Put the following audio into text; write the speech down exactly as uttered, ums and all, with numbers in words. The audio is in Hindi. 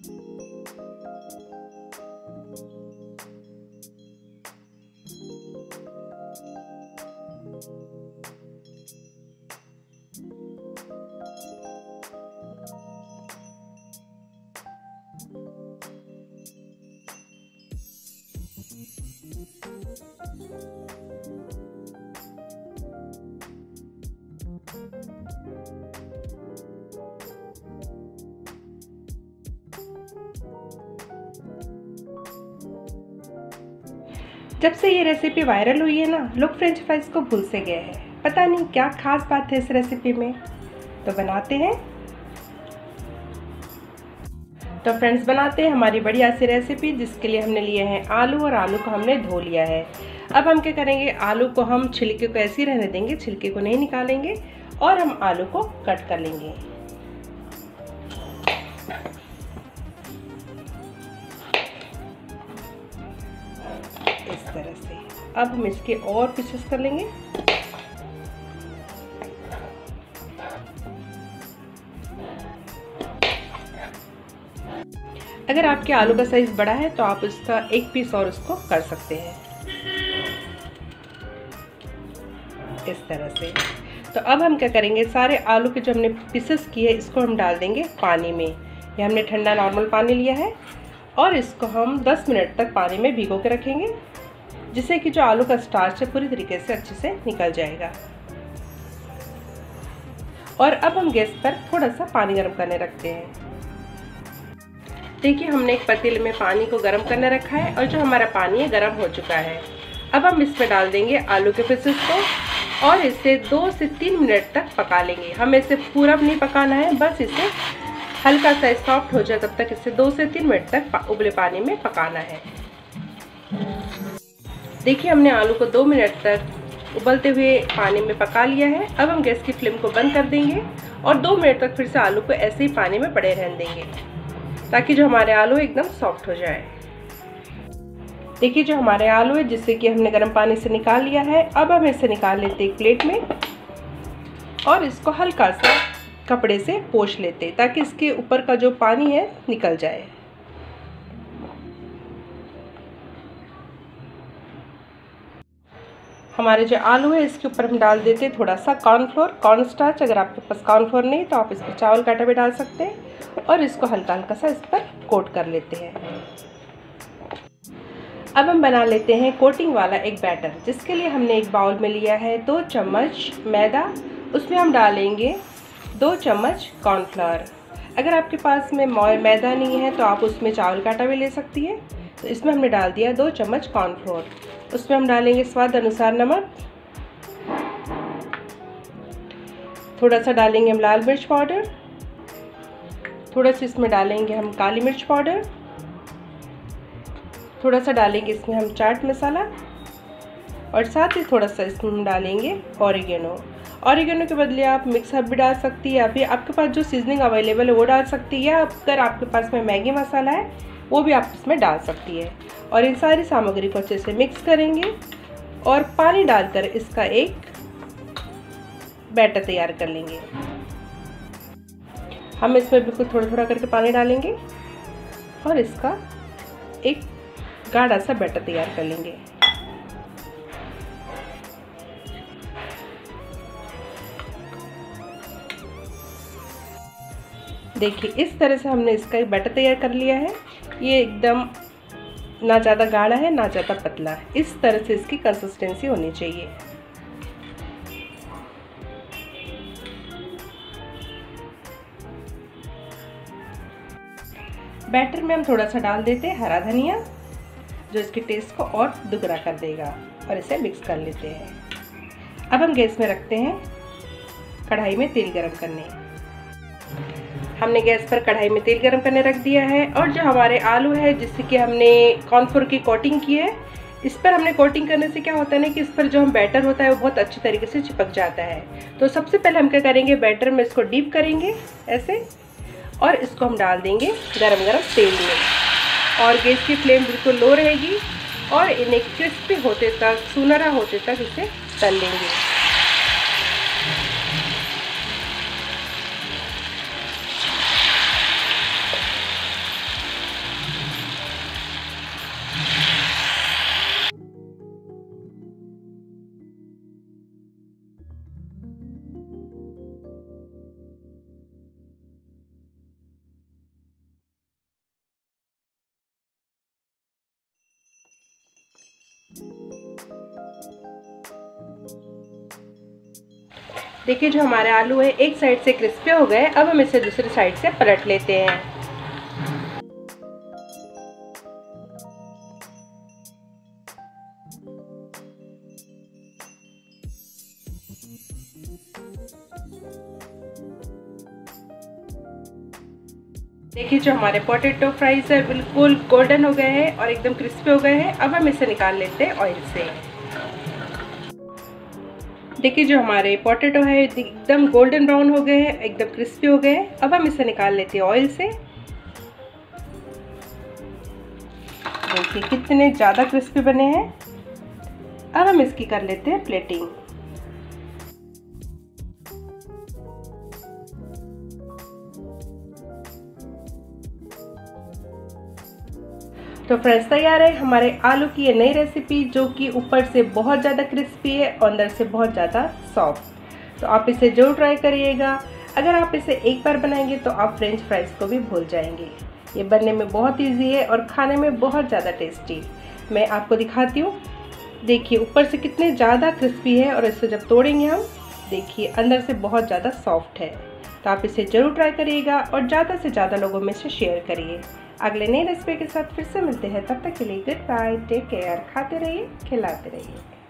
जब से ये रेसिपी वायरल हुई है ना, लोग फ्रेंच फ्राइज को भूल से गए हैं। पता नहीं क्या खास बात है इस रेसिपी में। तो बनाते हैं। तो फ्रेंड्स, बनाते हैं हमारी बढ़िया सी रेसिपी, जिसके लिए हमने लिए हैं आलू, और आलू को हमने धो लिया है। अब हम क्या करेंगे, आलू को हम छिलके को ऐसे ही रहने देंगे, छिलके को नहीं निकालेंगे, और हम आलू को कट कर लेंगे। इस तरह से। अब हम इसके और पीसेस कर लेंगे। अगर आपके आलू का साइज बड़ा है तो आप उसका एक पीस और उसको कर सकते हैं, इस तरह से। तो अब हम क्या करेंगे, सारे आलू के जो हमने पीसेस किए इसको हम डाल देंगे पानी में। ये हमने ठंडा नॉर्मल पानी लिया है, और इसको हम दस मिनट तक पानी में भिगो के रखेंगे, जिससे कि जो आलू का स्टार्च है पूरी तरीके से अच्छे से निकल जाएगा। और अब हम गैस पर थोड़ा सा पानी गर्म करने रखते हैं। देखिए, हमने एक पतीले में पानी को गर्म करने रखा है, और जो हमारा पानी है गर्म हो चुका है। अब हम इसमें डाल देंगे आलू के पीसेस को, और इसे दो से तीन मिनट तक पका लेंगे। हमें इसे पूरा नहीं पकाना है, बस इसे हल्का सा सॉफ्ट हो जाए तब तक इसे दो से तीन मिनट तक उबले पानी में पकाना है। देखिए, हमने आलू को दो मिनट तक उबलते हुए पानी में पका लिया है। अब हम गैस की फ्लेम को बंद कर देंगे, और दो मिनट तक फिर से आलू को ऐसे ही पानी में पड़े रहने देंगे, ताकि जो हमारे आलू एकदम सॉफ्ट हो जाए। देखिए, जो हमारे आलू है जिससे कि हमने गर्म पानी से निकाल लिया है, अब हम इसे निकाल लेते एक प्लेट में, और इसको हल्का सा कपड़े से पोंछ लेते, ताकि इसके ऊपर का जो पानी है निकल जाए। हमारे जो आलू है इसके ऊपर हम डाल देते हैं थोड़ा सा कॉर्नफ्लोर, कॉर्नस्टार्च। अगर आपके पास कॉर्नफ्लोर नहीं तो आप इस पर चावल का आटा भी डाल सकते हैं, और इसको हल्का हल्का सा इस पर कोट कर लेते हैं। अब हम बना लेते हैं कोटिंग वाला एक बैटर, जिसके लिए हमने एक बाउल में लिया है दो चम्मच मैदा। उसमें हम डालेंगे दो चम्मच कॉर्नफ्लावर। अगर आपके पास में मैदा नहीं है तो आप उसमें चावल का आटा भी ले सकती है। तो इसमें हमने डाल दिया दो चम्मच कॉर्नफ्लोर। उसमें हम डालेंगे स्वाद अनुसार नमक, थोड़ा सा डालेंगे हम लाल मिर्च पाउडर, थोड़ा सा इसमें डालेंगे हम काली मिर्च पाउडर, थोड़ा सा डालेंगे इसमें हम चाट मसाला, और साथ ही थोड़ा सा इसमें हम डालेंगे ऑरिगेनो। ऑरिगेनो के बदले आप मिक्स हर्ब भी डाल सकती है, या फिर आपके पास जो सीजनिंग अवेलेबल है वो डाल सकती है। अगर आपके पास में मैगी मसाला है वो भी आप इसमें डाल सकती है। और इन सारी सामग्री को अच्छे से मिक्स करेंगे, और पानी डालकर इसका एक बैटर तैयार कर लेंगे। हम इसमें बिल्कुल थोड़ा थोड़ा करके पानी डालेंगे, और इसका एक गाढ़ा सा बैटर तैयार कर लेंगे। देखिए, इस तरह से हमने इसका एक बैटर तैयार कर लिया है। ये एकदम ना ज़्यादा गाढ़ा है ना ज़्यादा पतला है, इस तरह से इसकी कंसिस्टेंसी होनी चाहिए। बैटर में हम थोड़ा सा डाल देते हैं हरा धनिया, जो इसके टेस्ट को और दुगना कर देगा, और इसे मिक्स कर लेते हैं। अब हम गैस में रखते हैं कढ़ाई में तेल गरम करने। हमने गैस पर कढ़ाई में तेल गरम करने रख दिया है, और जो हमारे आलू है जिससे कि हमने कॉर्नफ्लोर की कोटिंग की है, इस पर हमने कोटिंग करने से क्या होता है ना कि इस पर जो हम बैटर होता है वो बहुत अच्छी तरीके से चिपक जाता है। तो सबसे पहले हम क्या करेंगे, बैटर में इसको डीप करेंगे ऐसे, और इसको हम डाल देंगे गरम गरम तेल में, और गैस की फ्लेम बिल्कुल लो रहेगी, और इन्हें क्रिस्पी होते तक, सुनहरा होते तक इसे तल लेंगे। देखिए जो हमारे आलू है एक साइड से क्रिस्पी हो गए। अब हम इसे दूसरी साइड से पलट लेते हैं। देखिए जो हमारे पोटैटो फ्राइज है बिल्कुल गोल्डन हो गए हैं और एकदम क्रिस्पी हो गए हैं। अब हम इसे निकाल लेते हैं ऑयल से। देखिए जो हमारे पोटैटो है एकदम गोल्डन ब्राउन हो गए हैं, एकदम क्रिस्पी हो गए हैं। अब हम इसे निकाल लेते हैं ऑयल से। देखिए कितने ज़्यादा क्रिस्पी बने हैं। अब हम इसकी कर लेते हैं प्लेटिंग। तो फ्रेंड्स तैयार है हमारे आलू की ये नई रेसिपी, जो कि ऊपर से बहुत ज़्यादा क्रिस्पी है और अंदर से बहुत ज़्यादा सॉफ्ट। तो आप इसे जरूर ट्राई करिएगा। अगर आप इसे एक बार बनाएंगे तो आप फ्रेंच फ्राइज़ को भी भूल जाएंगे। ये बनने में बहुत इजी है और खाने में बहुत ज़्यादा टेस्टी। मैं आपको दिखाती हूँ। देखिए ऊपर से कितने ज़्यादा क्रिस्पी है और इसे जब तोड़ेंगे हम, देखिए अंदर से बहुत ज़्यादा सॉफ्ट है। तो आप इसे ज़रूर ट्राई करिएगा और ज़्यादा से ज़्यादा लोगों में से शेयर करिए। अगले नई रेसिपी के साथ फिर से मिलते हैं। तब तक के लिए गुड बाय, टेक केयर। खाते रहिए, खिलाते रहिए।